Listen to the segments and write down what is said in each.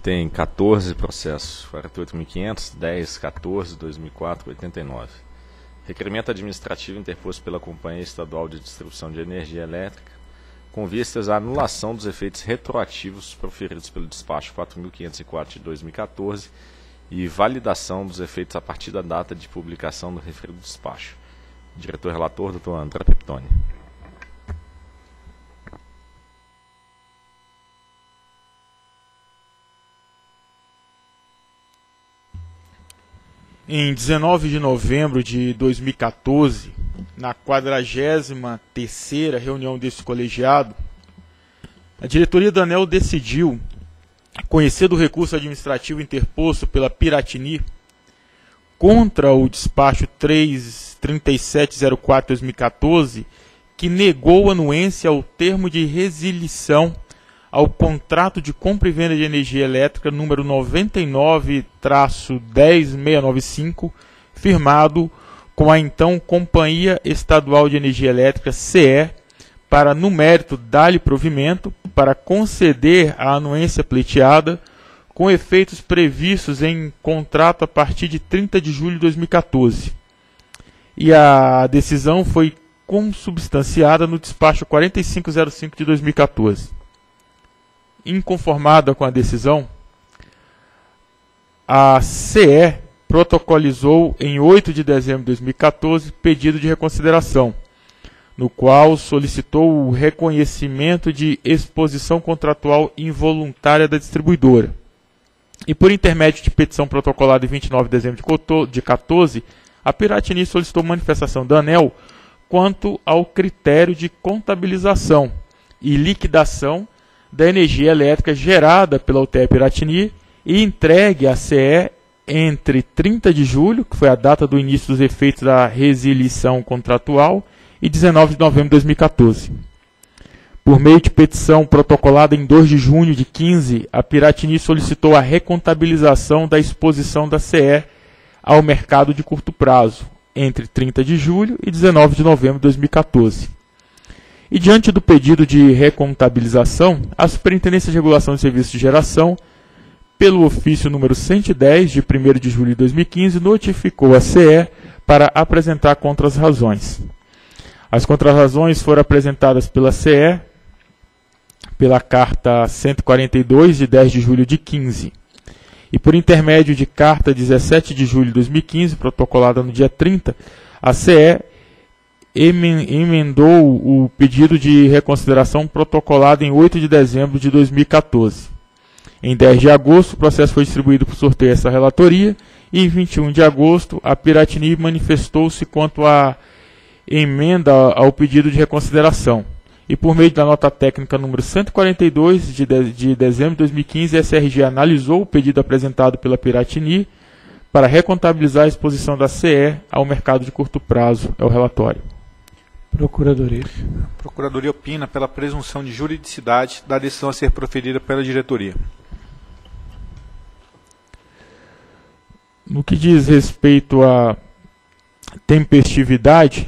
Tem 14 processos, 48.500, 10, 14, 2004, 89. Requerimento administrativo interposto pela Companhia Estadual de Distribuição de Energia Elétrica, com vistas à anulação dos efeitos retroativos proferidos pelo despacho 4.504 de 2014 e validação dos efeitos a partir da data de publicação do referido despacho. Diretor-relator, Dr. André Peptoni. Em 19 de novembro de 2014, na 43ª reunião desse colegiado, a diretoria da ANEEL decidiu, conhecer do recurso administrativo interposto pela Piratini contra o despacho 3704/2014, que negou anuência ao termo de resilição ao contrato de compra e venda de energia elétrica número 99-10695, firmado com a então Companhia Estadual de Energia Elétrica, CE, para, no mérito, dar-lhe provimento para conceder a anuência pleiteada, com efeitos previstos em contrato a partir de 30 de julho de 2014. E a decisão foi consubstanciada no despacho 4505 de 2014. Inconformada com a decisão, a CE protocolizou em 8 de dezembro de 2014 pedido de reconsideração, no qual solicitou o reconhecimento de exposição contratual involuntária da distribuidora. E por intermédio de petição protocolada em 29 de dezembro de 2014, a Piratini solicitou manifestação da ANEEL quanto ao critério de contabilização e liquidação da energia elétrica gerada pela UTE Piratini e entregue à CE entre 30 de julho, que foi a data do início dos efeitos da resilição contratual, e 19 de novembro de 2014. Por meio de petição protocolada em 2 de junho de 2015, a Piratini solicitou a recontabilização da exposição da CE ao mercado de curto prazo, entre 30 de julho e 19 de novembro de 2014. E diante do pedido de recontabilização, a Superintendência de Regulação de Serviços de Geração, pelo ofício número 110, de 1º de julho de 2015, notificou a CE para apresentar contrarrazões. As contrarrazões foram apresentadas pela CE pela Carta 142, de 10 de julho de 2015. E por intermédio de Carta 17 de julho de 2015, protocolada no dia 30, a CE emendou o pedido de reconsideração protocolado em 8 de dezembro de 2014. Em 10 de agosto, o processo foi distribuído por sorteio a essa relatoria e em 21 de agosto, a Piratini manifestou-se quanto à emenda ao pedido de reconsideração. E por meio da nota técnica número 142 de dezembro de 2015, a SRG analisou o pedido apresentado pela Piratini para recontabilizar a exposição da CE ao mercado de curto prazo. É o relatório. Procuradoria. A Procuradoria opina pela presunção de juridicidade da decisão a ser proferida pela diretoria. No que diz respeito à tempestividade,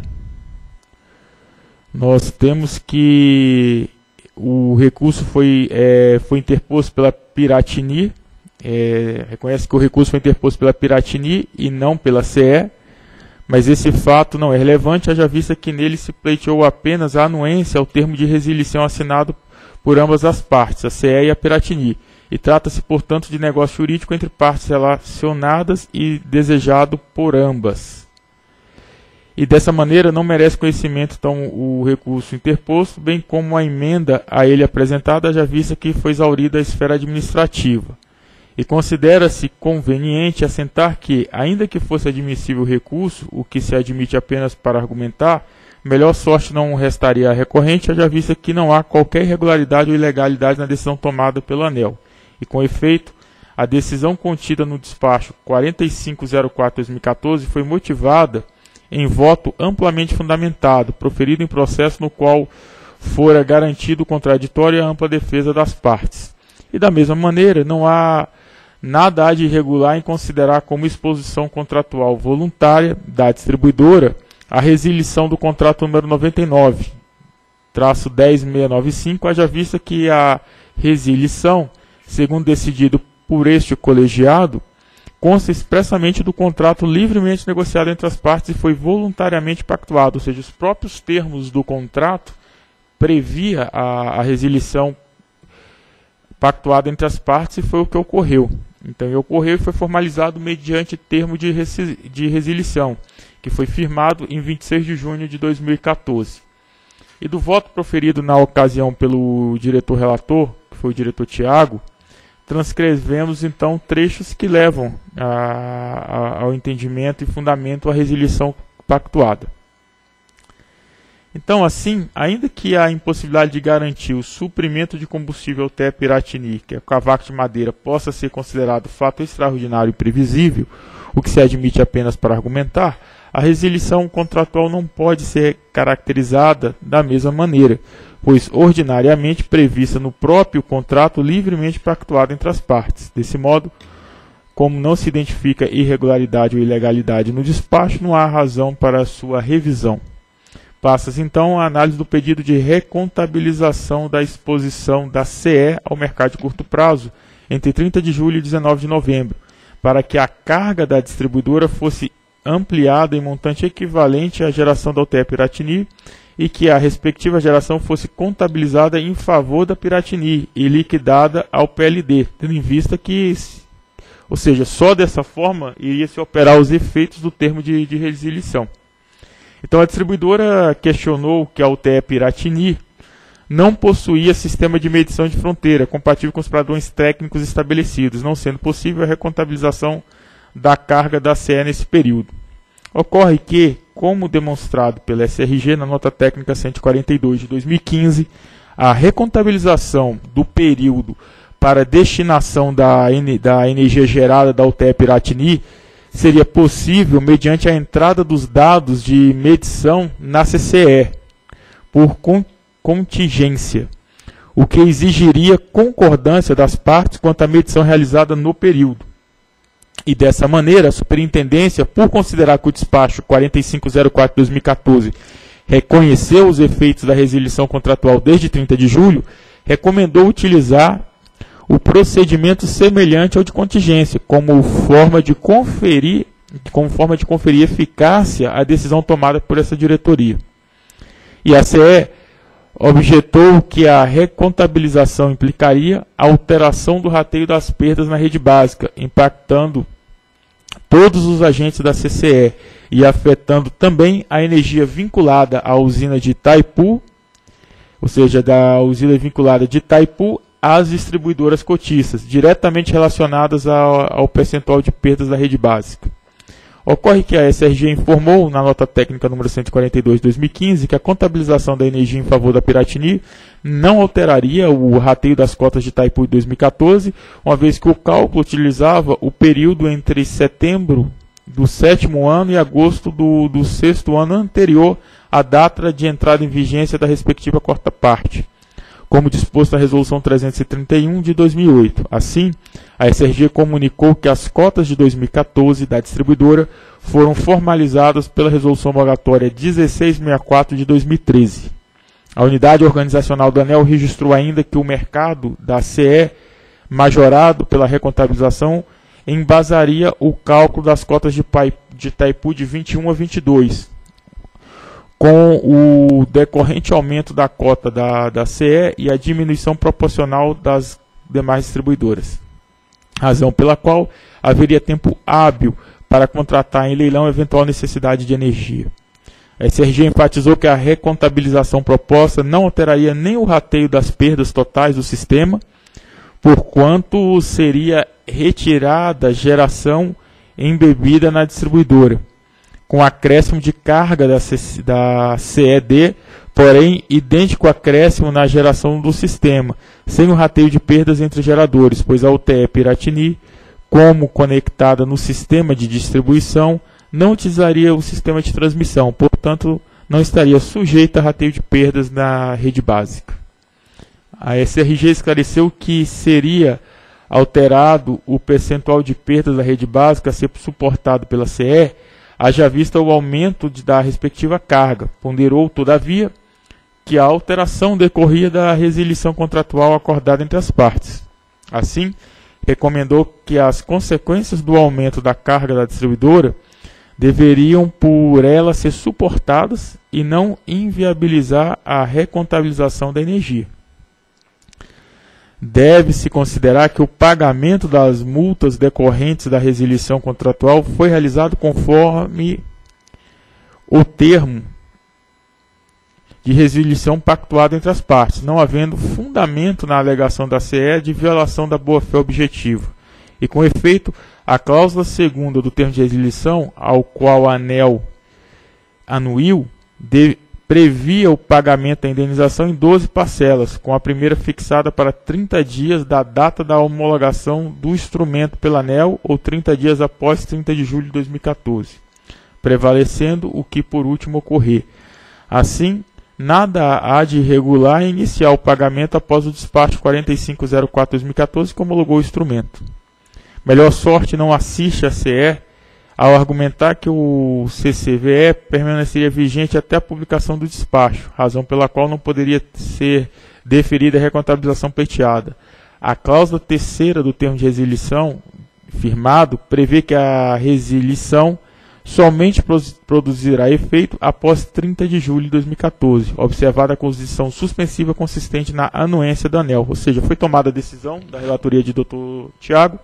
nós temos que o recurso foi interposto pela Piratini, reconhece que o recurso foi interposto pela Piratini e não pela CE, mas esse fato não é relevante, haja vista que nele se pleiteou apenas a anuência ao termo de resilição assinado por ambas as partes, a CE e a Piratini, e trata-se, portanto, de negócio jurídico entre partes relacionadas e desejado por ambas. E dessa maneira não merece conhecimento, então, o recurso interposto, bem como a emenda a ele apresentada, haja vista que foi exaurida a esfera administrativa. E considera-se conveniente assentar que, ainda que fosse admissível o recurso, o que se admite apenas para argumentar, melhor sorte não restaria à recorrente, haja vista que não há qualquer irregularidade ou ilegalidade na decisão tomada pelo ANEEL. E, com efeito, a decisão contida no despacho 4504/2014 foi motivada em voto amplamente fundamentado, proferido em processo no qual fora garantido o contraditório e a ampla defesa das partes. E, da mesma maneira, não há nada de irregular em considerar como exposição contratual voluntária da distribuidora a resilição do contrato número 99-10695, haja vista que a resilição, segundo decidido por este colegiado consta expressamente do contrato livremente negociado entre as partes e foi voluntariamente pactuado, ou seja, os próprios termos do contrato previa a resilição pactuada entre as partes e foi o que ocorreu. Então, ocorreu e foi formalizado mediante termo de resilição, que foi firmado em 26 de junho de 2014. E do voto proferido na ocasião pelo diretor relator, que foi o diretor Tiago, transcrevemos então trechos que levam ao entendimento e fundamento a resilição pactuada. Então, assim, ainda que a impossibilidade de garantir o suprimento de combustível TE-Piratini, que é o cavaco de madeira, possa ser considerado fato extraordinário e previsível, o que se admite apenas para argumentar, a resilição contratual não pode ser caracterizada da mesma maneira, pois ordinariamente prevista no próprio contrato livremente pactuado entre as partes. Desse modo, como não se identifica irregularidade ou ilegalidade no despacho, não há razão para a sua revisão. Passa-se então a análise do pedido de recontabilização da exposição da CE ao mercado de curto prazo entre 30 de julho e 19 de novembro, para que a carga da distribuidora fosse ampliada em montante equivalente à geração da UTE Piratini e que a respectiva geração fosse contabilizada em favor da Piratini e liquidada ao PLD, tendo em vista que, ou seja, só dessa forma iria se operar os efeitos do termo de resilição. Então a distribuidora questionou que a UTE Piratini não possuía sistema de medição de fronteira compatível com os padrões técnicos estabelecidos, não sendo possível a recontabilização da carga da CE nesse período. Ocorre que, como demonstrado pela SRG na nota técnica 142 de 2015, a recontabilização do período para destinação da energia gerada da UTE Piratini seria possível mediante a entrada dos dados de medição na CCE, por contingência, o que exigiria concordância das partes quanto à medição realizada no período. E dessa maneira, a Superintendência, por considerar que o despacho 4504/2014 reconheceu os efeitos da resilição contratual desde 30 de julho, recomendou utilizar o procedimento semelhante ao de contingência, como forma de conferir eficácia à decisão tomada por essa diretoria. E a CE objetou que a recontabilização implicaria a alteração do rateio das perdas na rede básica, impactando todos os agentes da CCE e afetando também a energia vinculada à usina de Itaipu, ou seja, da usina vinculada de Itaipu às distribuidoras cotistas, diretamente relacionadas ao percentual de perdas da rede básica. Ocorre que a SRG informou, na nota técnica número 142 de 2015, que a contabilização da energia em favor da Piratini não alteraria o rateio das cotas de Itaipu de 2014, uma vez que o cálculo utilizava o período entre setembro do 7º ano e agosto do 6º ano anterior à data de entrada em vigência da respectiva quarta parte, como disposto na Resolução 331 de 2008. Assim, a SRG comunicou que as cotas de 2014 da distribuidora foram formalizadas pela Resolução Moratória 1664 de 2013. A unidade organizacional do ANEEL registrou ainda que o mercado da CE, majorado pela recontabilização, embasaria o cálculo das cotas de Itaipu de 21 a 22, com o decorrente aumento da cota da CE e a diminuição proporcional das demais distribuidoras, razão pela qual haveria tempo hábil para contratar em leilão eventual necessidade de energia. A SRG enfatizou que a recontabilização proposta não alteraria nem o rateio das perdas totais do sistema, porquanto seria retirada geração embebida na distribuidora, com acréscimo de carga da CED, porém idêntico acréscimo na geração do sistema, sem o rateio de perdas entre geradores, pois a UTE Piratini, como conectada no sistema de distribuição, não utilizaria o sistema de transmissão, portanto, não estaria sujeita a rateio de perdas na rede básica. A SRG esclareceu que seria alterado o percentual de perdas da rede básica a ser suportado pela CE, haja vista o aumento da respectiva carga. Ponderou, todavia, que a alteração decorria da resilição contratual acordada entre as partes. Assim, recomendou que as consequências do aumento da carga da distribuidora deveriam por ela ser suportadas e não inviabilizar a recontabilização da energia. Deve-se considerar que o pagamento das multas decorrentes da resilição contratual foi realizado conforme o termo de resilição pactuado entre as partes, não havendo fundamento na alegação da CE de violação da boa-fé objetiva. E, com efeito, a cláusula segunda do termo de resilição, ao qual a ANEEL anuiu, previa o pagamento da indenização em 12 parcelas, com a primeira fixada para 30 dias da data da homologação do instrumento pela ANEEL ou 30 dias após 30 de julho de 2014, prevalecendo o que por último ocorrer. Assim, nada há de irregular em iniciar o pagamento após o despacho 4504/2014 que homologou o instrumento. Melhor Sorte não assiste a CE ao argumentar que o CCVE permaneceria vigente até a publicação do despacho, razão pela qual não poderia ser deferida a recontabilização pleiteada. A cláusula terceira do termo de resilição firmado prevê que a resilição somente produzirá efeito após 30 de julho de 2014, observada a condição suspensiva consistente na anuência da ANEEL. Ou seja, foi tomada a decisão da relatoria de Dr. Tiago,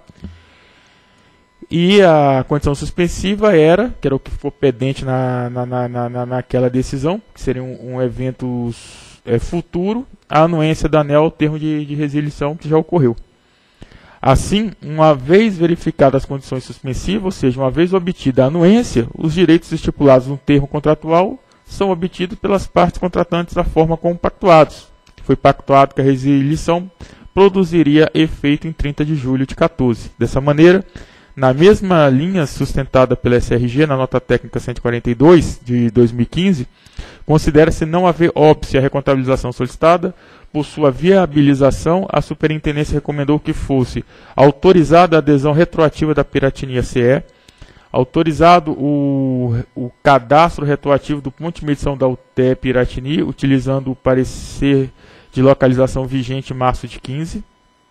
e a condição suspensiva era, que era o que ficou pendente naquela decisão, que seria um evento futuro, a anuência da ANEEL ao termo de resilição que já ocorreu. Assim, uma vez verificadas as condições suspensivas, ou seja, uma vez obtida a anuência, os direitos estipulados no termo contratual são obtidos pelas partes contratantes da forma como pactuados. Foi pactuado que a resilição produziria efeito em 30 de julho de 2014. Dessa maneira, na mesma linha sustentada pela SRG, na nota técnica 142 de 2015, considera-se não haver óbice à recontabilização solicitada. Por sua viabilização, a Superintendência recomendou que fosse autorizada a adesão retroativa da Piratinia CE, autorizado o cadastro retroativo do ponto de medição da UTE Piratini, utilizando o parecer de localização vigente em março de 15,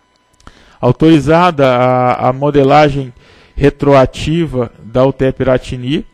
autorizada a modelagem retroativa da UTE Piratini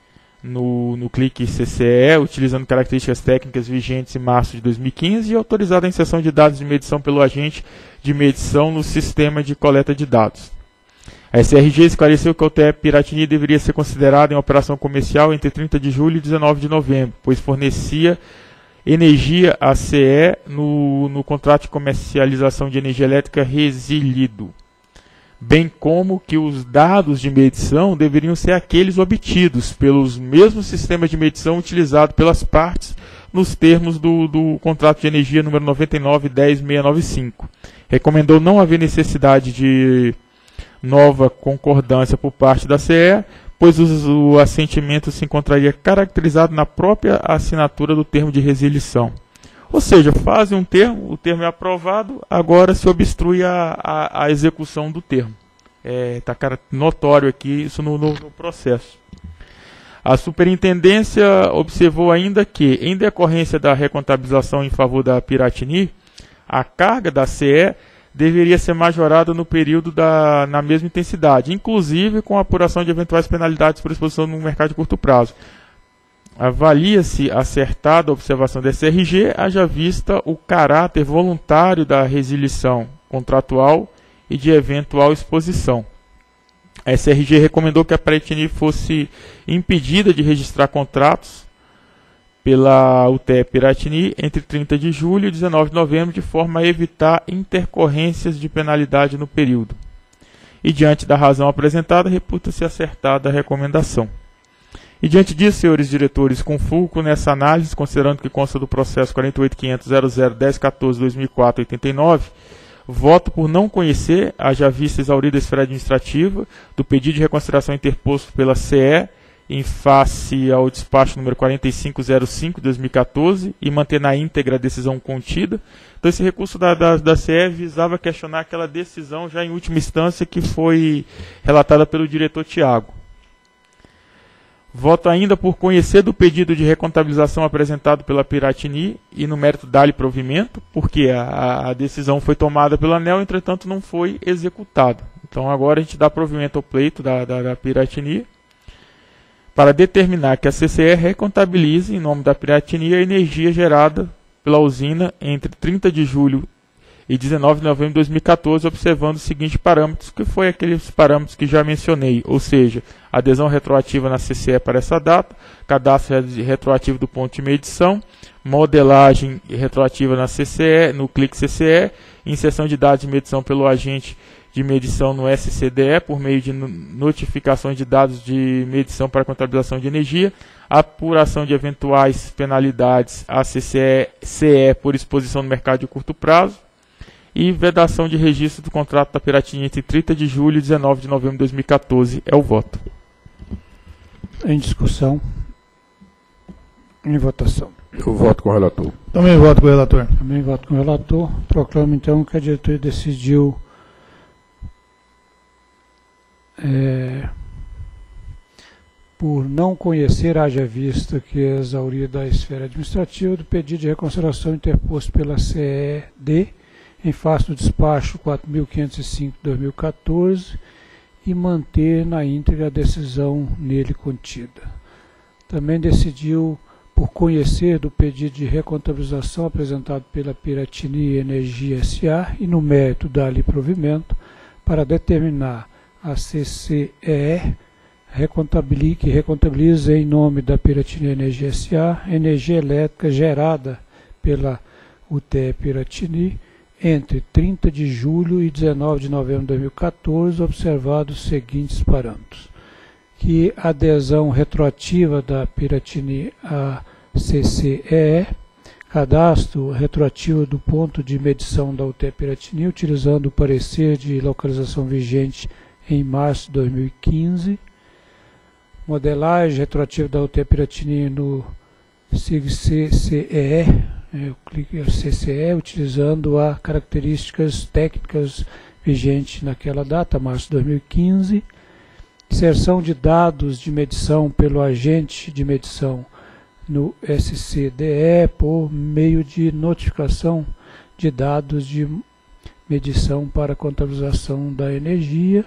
no clique CCE, utilizando características técnicas vigentes em março de 2015, e autorizada a inserção de dados de medição pelo agente de medição no sistema de coleta de dados. A SRG esclareceu que a UTE Piratini deveria ser considerada em operação comercial entre 30 de julho e 19 de novembro, pois fornecia energia à CE no contrato de comercialização de energia elétrica resilido, bem como que os dados de medição deveriam ser aqueles obtidos pelos mesmos sistemas de medição utilizados pelas partes nos termos do contrato de energia número 99.10.695. Recomendou não haver necessidade de nova concordância por parte da CE, pois o assentimento se encontraria caracterizado na própria assinatura do termo de resilição. Ou seja, fazem um termo, o termo é aprovado, agora se obstrui a execução do termo. Está notório aqui isso no processo. A Superintendência observou ainda que, em decorrência da recontabilização em favor da Piratini, a carga da CE deveria ser majorada no período na mesma intensidade, inclusive com a apuração de eventuais penalidades por exposição no mercado de curto prazo. Avalia-se acertada a observação da SRG, haja vista o caráter voluntário da resilição contratual e de eventual exposição. A SRG recomendou que a Piratini fosse impedida de registrar contratos pela UTE Piratini entre 30 de julho e 19 de novembro, de forma a evitar intercorrências de penalidade no período. E diante da razão apresentada, reputa-se acertada a recomendação. E diante disso, senhores diretores, com fulcro nessa análise, considerando que consta do processo 48.500.00.10.14.2004.89, voto por não conhecer, haja vista exaurida a esfera administrativa, do pedido de reconsideração interposto pela CE em face ao despacho número 4505/2014 e manter na íntegra a decisão contida. Então esse recurso da CE visava questionar aquela decisão já em última instância que foi relatada pelo diretor Tiago. Voto ainda por conhecer do pedido de recontabilização apresentado pela Piratini e no mérito dar-lhe provimento, porque a decisão foi tomada pela ANEEL, entretanto não foi executada. Então agora a gente dá provimento ao pleito da Piratini para determinar que a CCE recontabilize em nome da Piratini a energia gerada pela usina entre 30 de julho e 19 de novembro de 2014, observando os seguintes parâmetros, que foi aqueles parâmetros que já mencionei, ou seja, adesão retroativa na CCE para essa data, cadastro retroativo do ponto de medição, modelagem retroativa na CCE, no clique CCE, inserção de dados de medição pelo agente de medição no SCDE, por meio de notificações de dados de medição para contabilização de energia, apuração de eventuais penalidades à CCE por exposição no mercado de curto prazo, e vedação de registro do contrato da Piratini entre 30 de julho e 19 de novembro de 2014. É o voto. Em discussão. Em votação. Eu voto com o relator. Também voto com o relator. Também voto com o relator. Proclamo então que a diretoria decidiu por não conhecer, haja vista que é exaurida a esfera administrativa, do pedido de reconsideração interposto pela CED em face do despacho 4.505/2014 e manter na íntegra a decisão nele contida. Também decidiu por conhecer do pedido de recontabilização apresentado pela Piratini Energia S.A. e no mérito dar-lhe provimento para determinar a CCE que recontabiliza em nome da Piratini Energia S.A. energia elétrica gerada pela UTE Piratini entre 30 de julho e 19 de novembro de 2014, observados os seguintes parâmetros. Que a adesão retroativa da Piratini à CCE, cadastro retroativo do ponto de medição da UTE Piratini, utilizando o parecer de localização vigente em março de 2015, modelagem retroativa da UTE Piratini no CCE, eu clico em CCE, utilizando as características técnicas vigentes naquela data, março de 2015, inserção de dados de medição pelo agente de medição no SCDE por meio de notificação de dados de medição para contabilização da energia,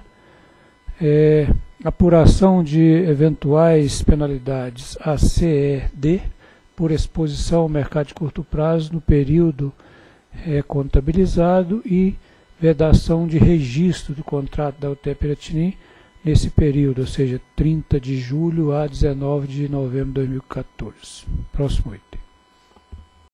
apuração de eventuais penalidades à CED por exposição ao mercado de curto prazo no período contabilizado e vedação de registro do contrato da UTE Piratini nesse período, ou seja, 30 de julho a 19 de novembro de 2014. Próximo item.